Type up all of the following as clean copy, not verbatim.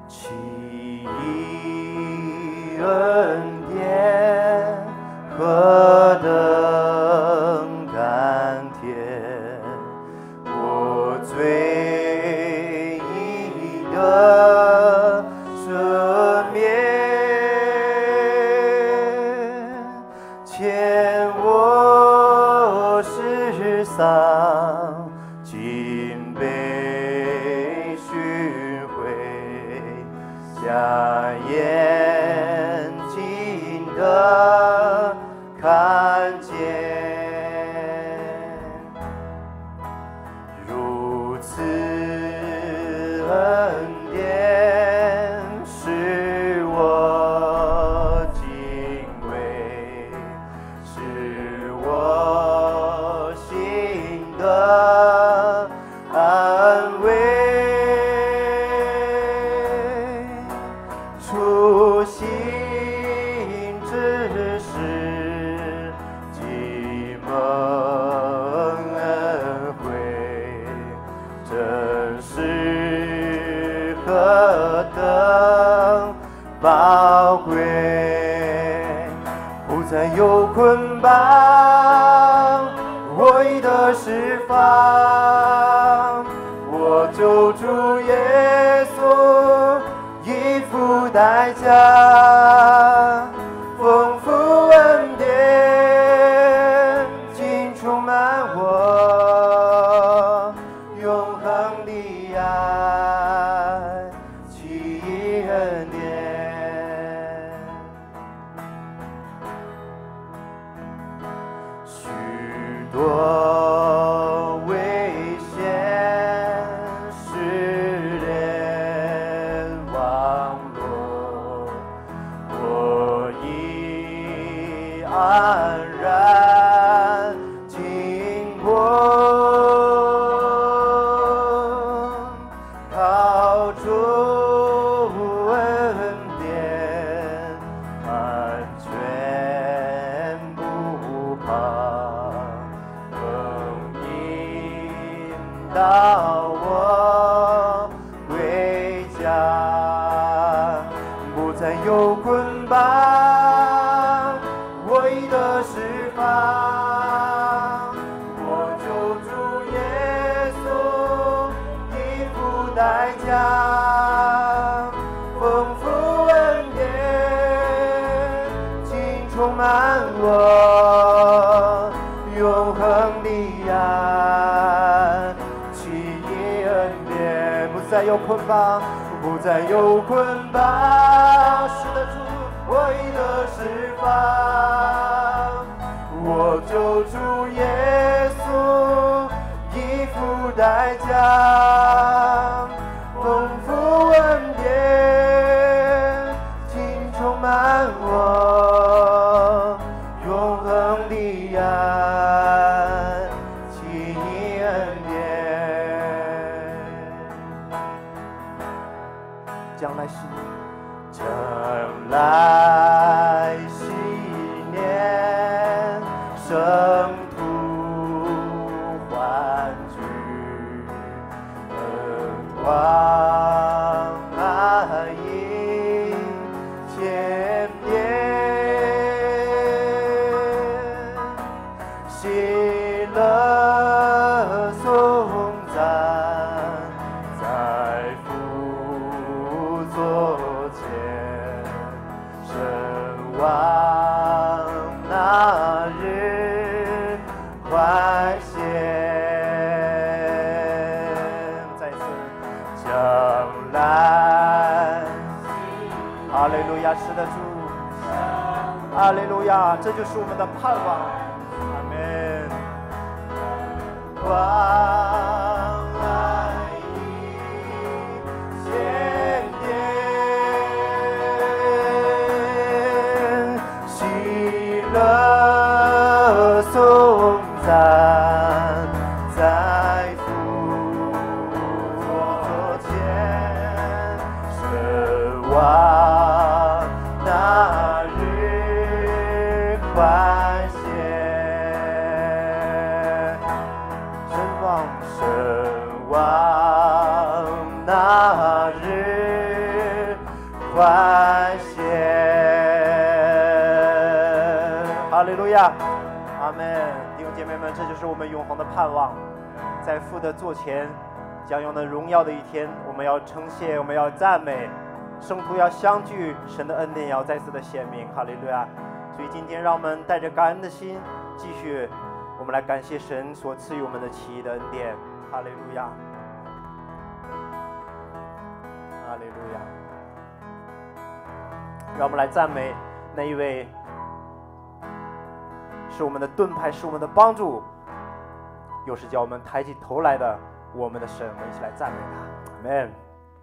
奇异恩典何等甘甜，我罪已得赦免，欠我世丧尽被寻回，瞎眼睛的看见，如此恩典使我敬畏，使我心的安慰。初心之时，即蒙恩惠，真是何等宝贵！不再有捆绑，我已得释放，我救主耶稣已付代价，丰富恩典尽充满我，永恒的爱，奇异恩典，许多危险使人网罗，我已安然经过，靠主恩典安全不怕，更引导我归家，不再有捆绑，我已得释放，我救主耶稣已付代价，丰富恩典尽充满我，永恒的爱，奇异恩典，不再有捆绑，不再有捆绑，是的主，我已得释放，我救主耶稣已付代价，丰富恩典尽充满我，永恒的爱，奇异恩典，将来是将来禧年，圣徒欢聚，恩光满溢千年，喜乐颂赞在父座前，神望那日快显，再次将来，哈利路亚，是的主，哈利路亚，这就是我们的盼望，阿门。光来一千年，喜乐颂赞在父座前，神望那日快显，神望神亚，阿门。弟兄姐妹们，这就是我们永恒的盼望，在父的座前将有那荣耀的一天，我们要称谢，我们要赞美，圣徒要相聚，神的恩典要再次的显明，哈利路亚。所以今天让我们带着感恩的心，继续我们来感谢神所赐予我们的奇异的恩典，哈利路亚，哈利路亚。让我们来赞美那一位是我们的盾牌，是我们的帮助，又是叫我们抬起头来的我们的神。我们一起来赞美他，阿们。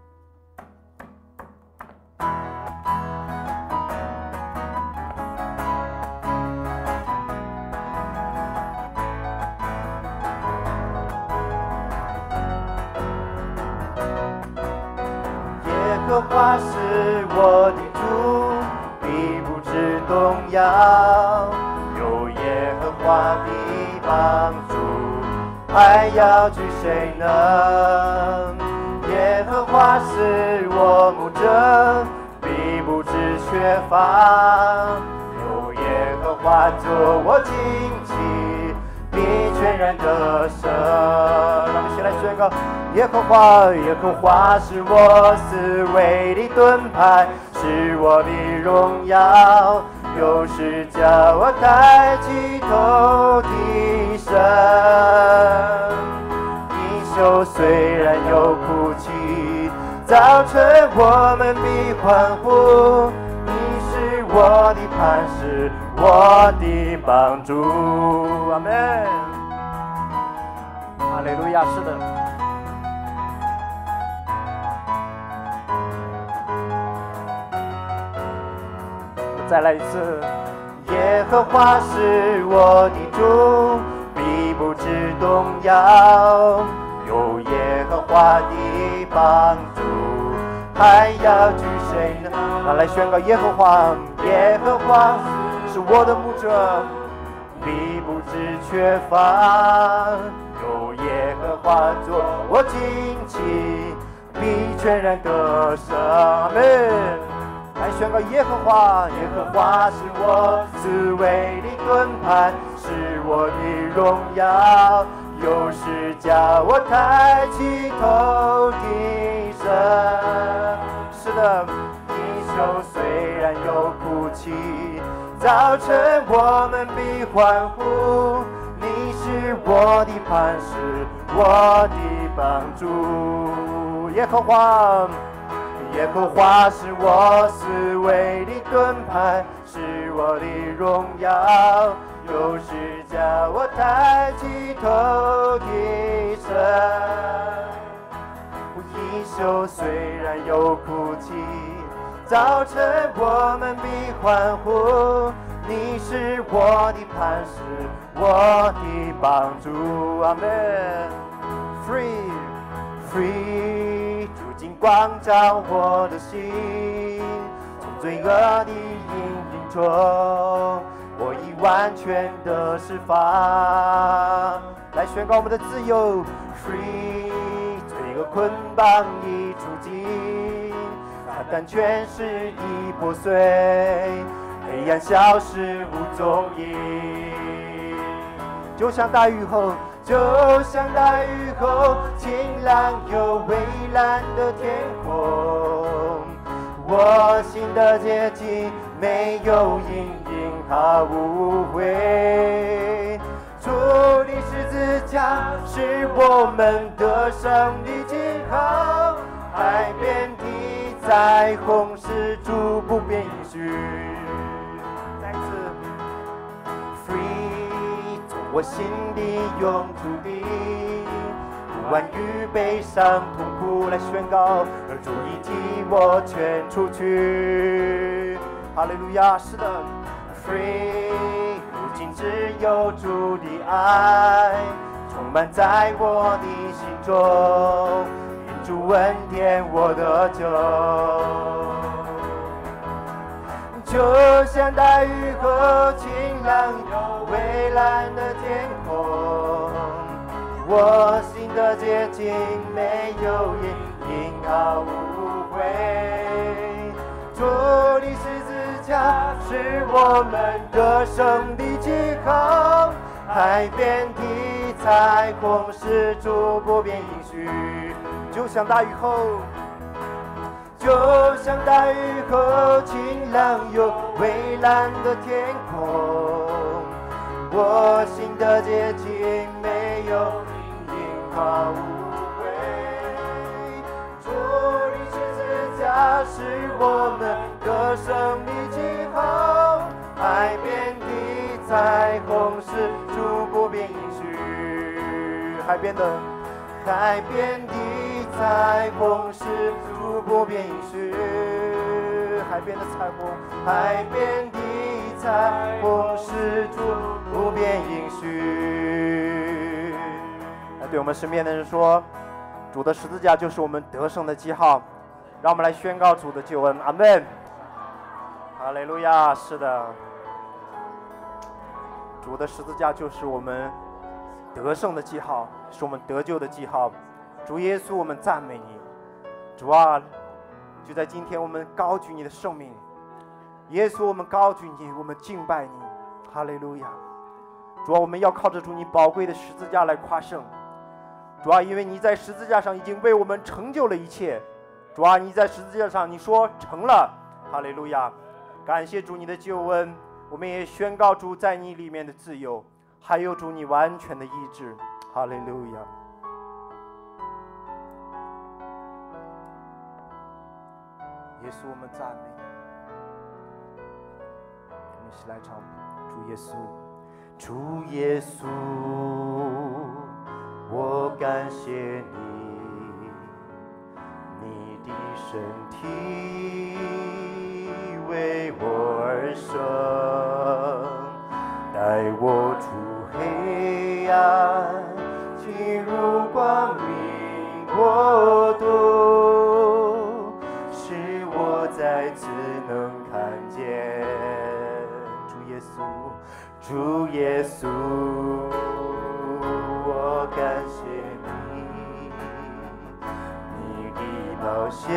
耶和华是我的主，必不致动摇。有耶和华的帮助，还要惧谁呢？耶和华是我牧者，必不致缺乏。有耶和华做我旌旗，必全然得胜。让我们一起来宣告：耶和华，耶和华是我四围的盾牌，是我的荣耀，又是叫我抬起头的神。一宿虽然有哭泣，早晨我们必欢呼。你是我的磐石，我的帮助。阿们。哈利路亚，是的。再来一次。耶和华是我的主，必不致动摇。有耶和华的帮助，还要惧谁呢？来宣告：耶和华，耶和华是我的牧者，必不致缺乏。有耶和华做我旌旗，必全然得胜。阿们。来宣告：耶和华，耶和华是我四围的盾牌，是我的荣耀，又是叫我抬起头的神。是的，一宿虽然有哭泣，早晨我们必欢呼。你是我的磐石，我的帮助。耶和华，耶和华是我四围的盾牌，是我的荣耀，又是叫我抬起头的神。一宿虽然有哭泣，早晨我们必欢呼。你是我的磐石，我的帮助。阿们。Free, free。金光照我的心，从罪恶的阴影中，我已完全的释放。来宣告我们的自由 ，free， 罪恶捆绑已除尽，撒旦权势已破碎，黑暗消失无踪影。就像大雨后，就像大雨后，晴朗又蔚蓝的天空。我心的洁净没有阴影，毫无误会。主的十字架是我们得胜的记号，海边的彩虹是主不变应许。再次 ，free。我心里永驻地，不安与悲伤痛苦来宣告，而主已替我全出去。哈利路亚，是的 ，free， 如今只有主的爱充满在我的心中，因主恩典我得救。就像大雨后晴朗又蔚蓝的天空，我心的洁净没有阴影，毫无误会。主的十字架是我们得胜的记号。海边的彩虹是主不变应许，就像大雨后，就像大雨后晴朗又蔚蓝的天空。我心的洁净没有因毫无悔，主你十字架是我们得胜的记号。海边的彩虹是主不变应许，海边的彩虹是主不变应许，海边的彩虹，海边的彩虹是主不变应许。对我们身边的人说，主的十字架就是我们得胜的记号。让我们来宣告主的救恩，阿们。哈利路亚！是的，主的十字架就是我们得胜的记号，是我们得救的记号。主耶稣，我们赞美你。主啊，就在今天我们高举你的圣名，耶稣，我们高举你，我们敬拜你。哈利路亚！主啊，我们要靠着主你宝贵的十字架来夸胜。主啊，因为你在十字架上已经为我们成就了一切。主啊，你在十字架上你说成了。哈利路亚！感谢主你的救恩，我们也宣告主在你里面的自由，还有主你完全的医治。哈利路亚！耶稣，我们赞美你。我们一起来唱主耶稣，主耶稣，我感谢你，你的身体为我而生，带我出黑暗，进入光明国度，使我再次能看见主耶稣，主耶稣，我感谢你，你的宝血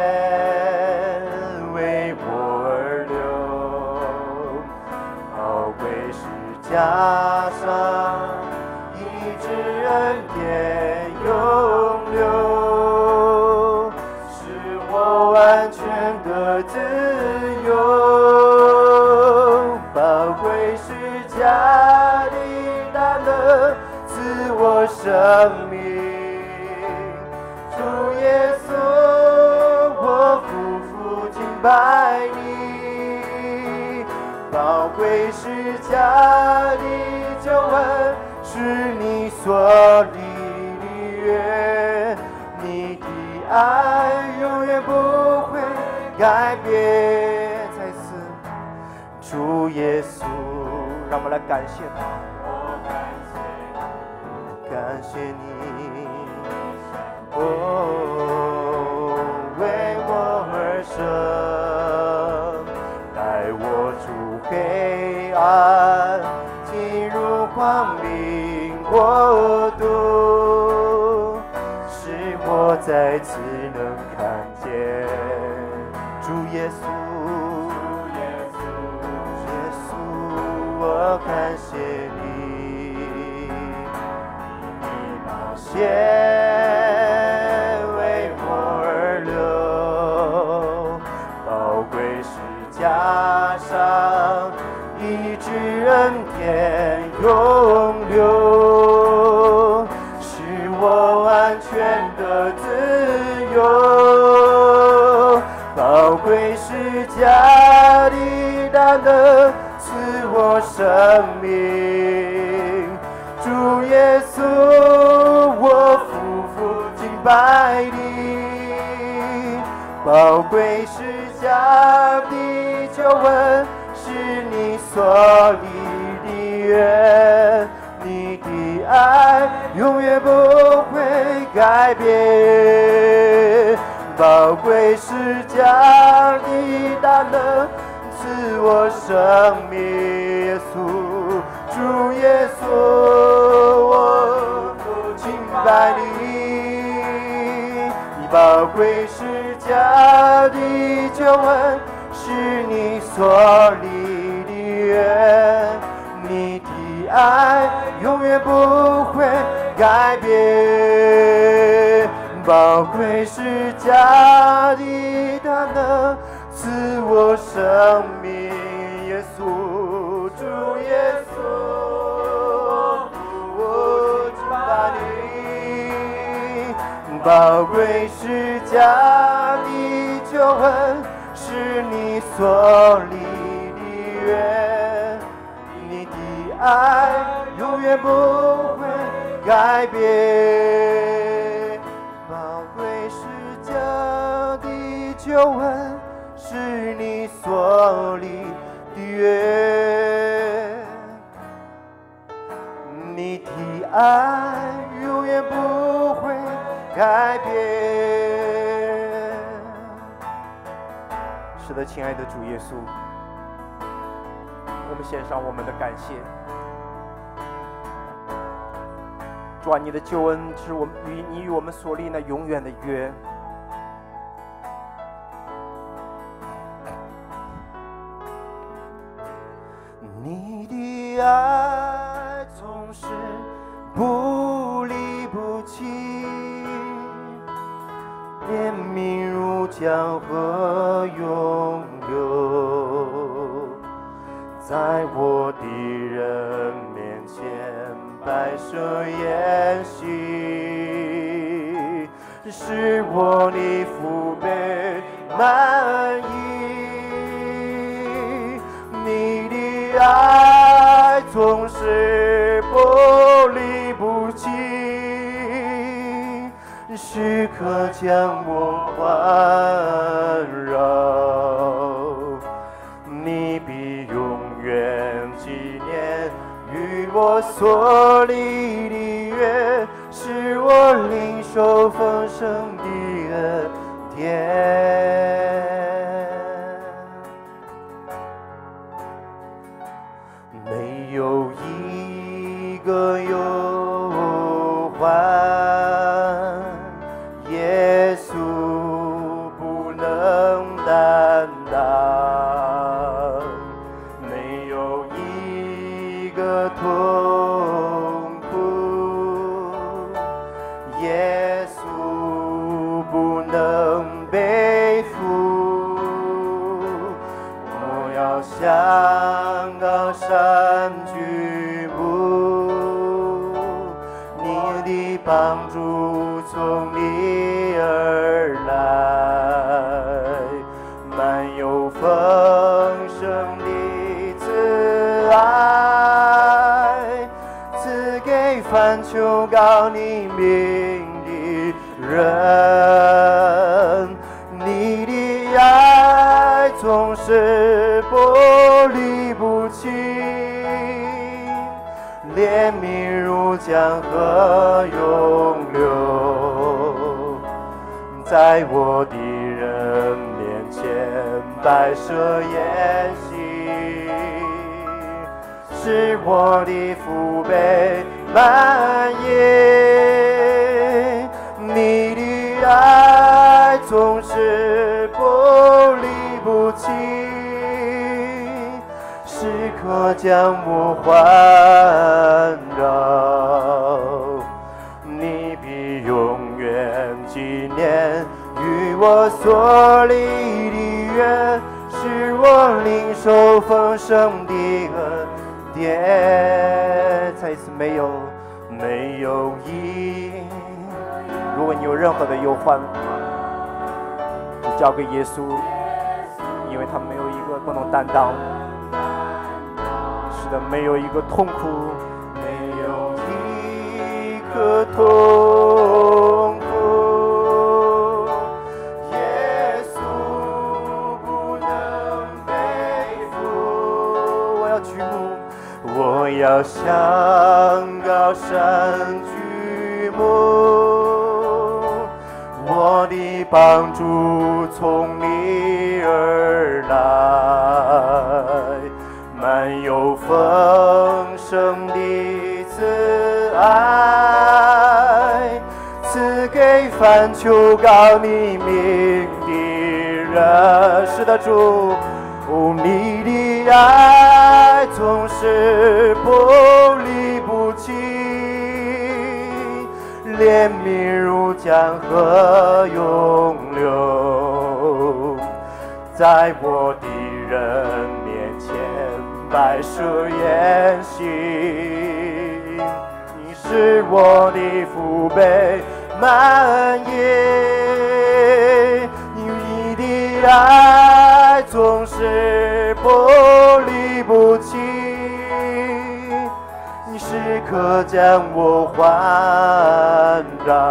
为我而流，宝贵十架上医治恩典永留，使我完全的自由，宝贵十架的大能赐我生命。主耶稣，我夫妇敬拜你，宝贵十架的救恩是你所立的约，你的爱永远不会改变。再次，主耶稣，让我们来感谢他。感谢你，为我而生，带我出黑暗，进入光明国度，使我再次能看见主耶稣，耶稣，我感谢你，你宝血为我而流，宝贵十架上医治恩典永留，使我完全的自由，宝贵十架的大能赐我生命。主耶稣，我夫妇敬拜你，宝贵十架的救恩是你所立的约，你的爱永远不会改变，宝贵十架的大能赐我生命。耶稣，主耶稣，我敬拜你，你宝贵十架的救恩是你所立约，你的爱永远不会改变。宝贵是加的大能赐我生命，耶稣，主耶稣，我敬拜你。宝贵是加的救恩，是你所立的约，你的爱永远不会改变。宝贵是加的救恩，是你所立的约，你的爱永远不会改变。是的，亲爱的主耶稣，我们献上我们的感谢。主啊，你的救恩是我们你与我们所立那永远的约。你的爱总是不离不弃，怜悯如江河涌流，在我的人面前摆设筵席，使我的父辈满意。你的爱总是不离不弃，时刻将我环绕。你必永远纪念与我所立的约，使我领受丰盛的恩典。没有一个忧患，耶稣不能担当；没有一个痛苦，耶稣不能背负。我要向高山举目，你的帮助从你而来，满有丰盛的慈爱，赐给凡求告你名的人。你的爱总是不离不弃，怜悯如江河涌流，在我的人面前摆设筵席，使我的父辈满意。你的爱总是不离不弃，时刻将我环绕。你必永远纪念与我所立的约，使我领受丰盛的恩典。再一次，没有一，如果你有任何的忧患，就交给耶稣，因为他没有一个不能担当。是的，没有一个痛苦，没有一个痛苦，耶稣不能背负。我要举目，我要向高山举目，我的帮助从你而来，满有丰盛的慈爱，赐给凡求告你名的人。是的，主， 哦，你的爱总是不离不弃，怜悯如江河涌流，在我的人面前摆设筵席，你是我的福杯满溢，你的爱总是不离不弃，你时刻将我环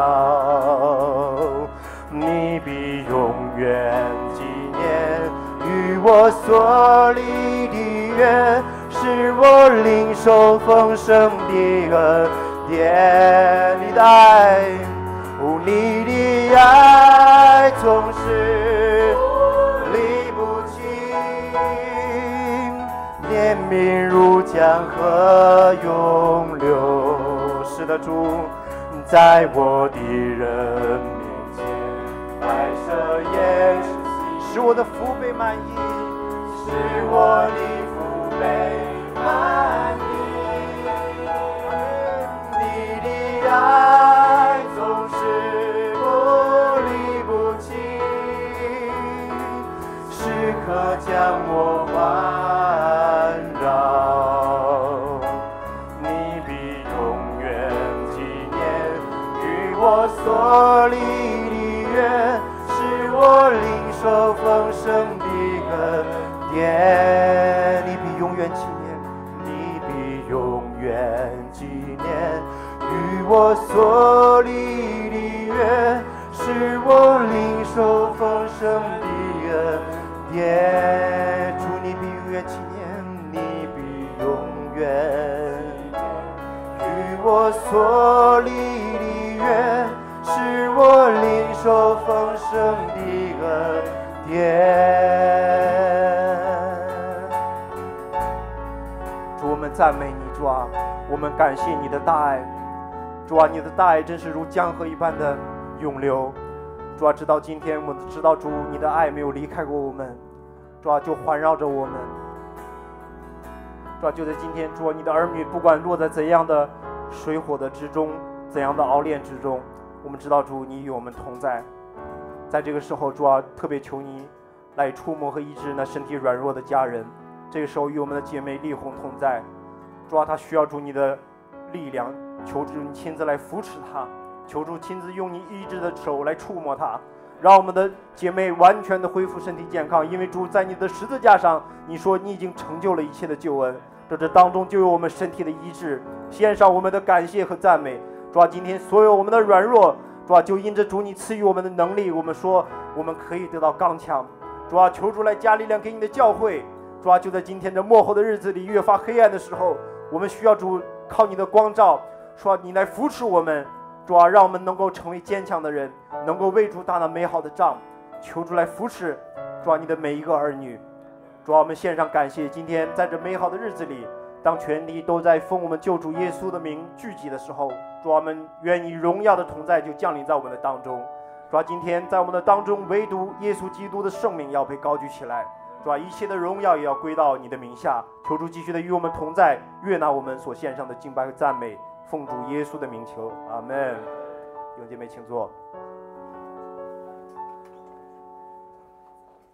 绕，你必永远纪念与我所立的约，使我领受丰盛的恩典。你的爱，哦，你的爱总是离不弃，怜悯如江河涌流。是的，主，在我的人面前摆设筵席，使我的福杯满溢，使我的福杯满溢。你的爱总是不离不弃，时刻将我环绕，你必永远纪念与我所立的约，使我领受丰盛的恩典。你必永远纪念，你必永远纪念与我所立的约，使我领受丰盛的恩典。主，你必永远纪念，你必永远与我所立的约，使我领受丰盛的恩典。主，我们赞美你，主啊，我们感谢你的大爱。主啊，你的大爱真是如江河一般的涌流。主啊，直到今天，我们知道主你的爱没有离开过我们，主啊，就环绕着我们。主啊，就在今天，主啊，你的儿女不管落在怎样的水火的之中，怎样的熬炼之中，我们知道主你与我们同在。在这个时候，主啊，特别求你来触摸和医治那身体软弱的家人。这个时候与我们的姐妹丽红同在，主啊，她需要主你的力量，求主你亲自来扶持她，求主亲自用你医治的手来触摸她，让我们的姐妹完全的恢复身体健康。因为主在你的十字架上，你说你已经成就了一切的救恩，这当中就有我们身体的医治。献上我们的感谢和赞美。主啊，今天所有我们的软弱，主啊，就因着主你赐予我们的能力，我们说我们可以得到刚强。主啊，求主来加力量给你的教会。主啊，就在今天这末后的日子里，越发黑暗的时候，我们需要主靠你的光照，说你来扶持我们。主啊，让我们能够成为坚强的人，能够为主打那美好的仗。求主来扶持，主啊，你的每一个儿女。主啊，我们献上感谢。今天在这美好的日子里，当全地都在奉我们救主耶稣的名聚集的时候，主啊，我们愿你荣耀的同在就降临在我们的当中。主啊，今天在我们的当中，唯独耶稣基督的圣名要被高举起来。主啊，一切的荣耀也要归到你的名下。求主继续的与我们同在，悦纳我们所献上的敬拜和赞美，奉主耶稣的名求，阿们。弟兄姐妹请坐。